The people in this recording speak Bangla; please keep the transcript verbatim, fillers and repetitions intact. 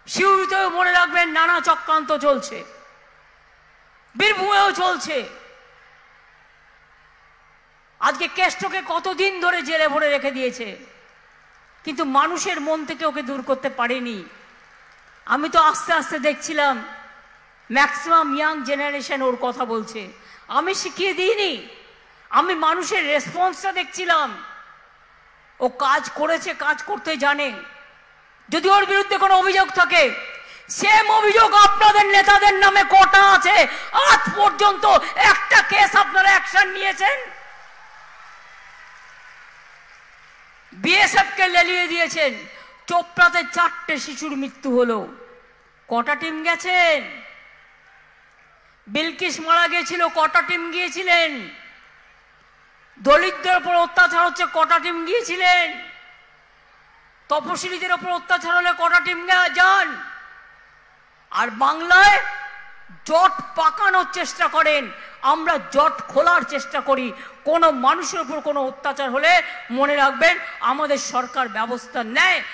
সিউড়িতেও মনে রাখবেন নানা চক্রান্ত চলছে, বীরভূমেও চলছে। আজকে কেষ্টকে কতদিন ধরে জেলে ভরে রেখে দিয়েছে, কিন্তু মানুষের মন থেকে ওকে দূর করতে পারেনি। আমি তো আস্তে আস্তে দেখছিলাম ম্যাক্সিমাম ইয়াং জেনারেশন ওর কথা বলছে, আমি শিখিয়ে দিইনি, আমি মানুষের রেসপন্সটা দেখছিলাম। ও কাজ করেছে, কাজ করতে জানে। যদি ওর বিরুদ্ধে কোনো অভিযোগ থাকে, সেম অভিযোগ আপনাদের নেতাদের নামে কটা আছে, আজ পর্যন্ত একটা কেস আপনারা অ্যাকশন নিয়েছেন? বিএসএফ কে লেলিয়ে দিয়েছেন। চোপড়াতে চারটে শিশুর মৃত্যু হলো, কটা টিম গেছেন? বিলকিস মারা গিয়েছিল, কটা টিম গিয়েছিলেন? দলিতদের উপর অত্যাচার হচ্ছে, কটা টিম গিয়েছিলেন? তপশিলীদের উপর অত্যাচার হলে কটা টিম যান? আর বাংলায় জট পাকানোর চেষ্টা করেন, আমরা জট খোলার চেষ্টা করি। কোনো মানুষের উপর কোনো অত্যাচার হলে মনে রাখবেন আমাদের সরকার ব্যবস্থা নেয়।